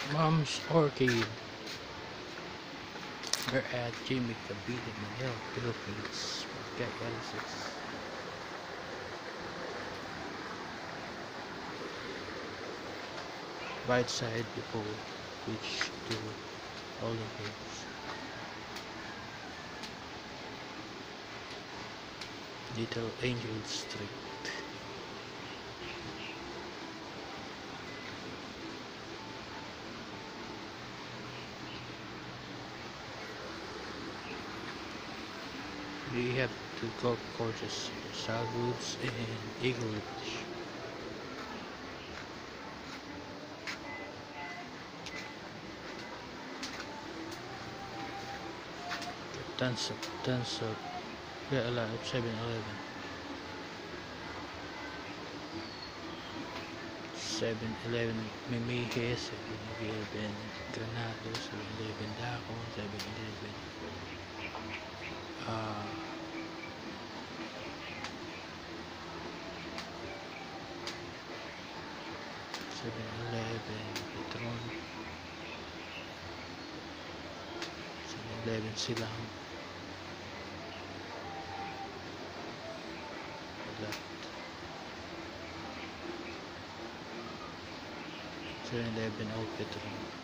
Mom's Orchid. We're at Jimmy Cavite, Manila, Philippines. Okay, L6. Right side before reach to Olympics. Little Angel Street. We have two golf courses, Salwoods and Eagle Ridge. Tons of, yeah, a lot of 7-Eleven. 7-Eleven Mimihes, 7-Eleven Granado, 7-Eleven Daco, 7-Eleven 7-Eleven Petron, 7-Eleven Silang, lahat. 7-Eleven Old Petron.